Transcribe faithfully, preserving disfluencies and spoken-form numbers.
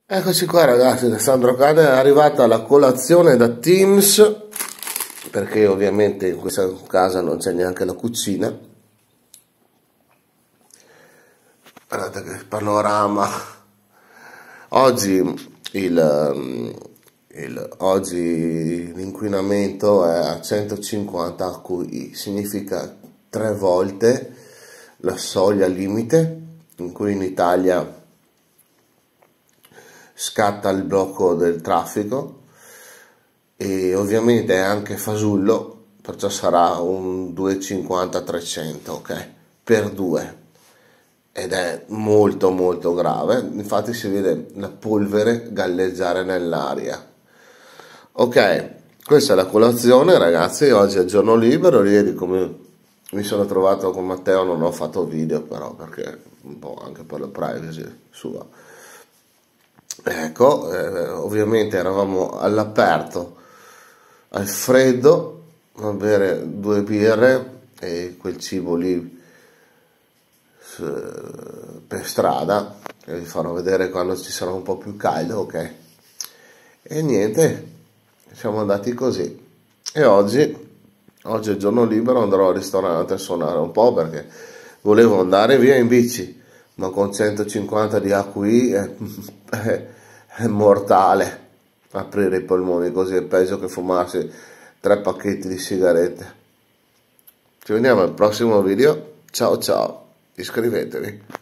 Eccoci qua ragazzi, da Sandro Cane è arrivata la colazione da Teams, perché ovviamente in questa casa non c'è neanche la cucina. Guardate che panorama. Oggi il, il oggi l'inquinamento è a centocinquanta A Q I, significa tre volte la soglia limite in cui in Italia scatta il blocco del traffico, e ovviamente è anche fasullo, perciò sarà un duecentocinquanta trecento, ok, per due, ed è molto molto grave. Infatti si vede la polvere galleggiare nell'aria. Ok, questa è la colazione ragazzi. Oggi è giorno libero. Ieri, come mi sono trovato con Matteo, non ho fatto video, però perché un po' anche per la privacy sua. Ecco, eh, ovviamente eravamo all'aperto, al freddo, a bere due birre e quel cibo lì per strada, che vi farò vedere quando ci sarà un po' più caldo, ok? E niente, siamo andati così. E oggi, oggi è giorno libero, andrò al ristorante a suonare un po' perché volevo andare via in bici, ma con centocinquanta di A Q I è, è, è mortale. Aprire i polmoni così è peggio che fumarsi tre pacchetti di sigarette. Ci vediamo al prossimo video. Ciao ciao, iscrivetevi.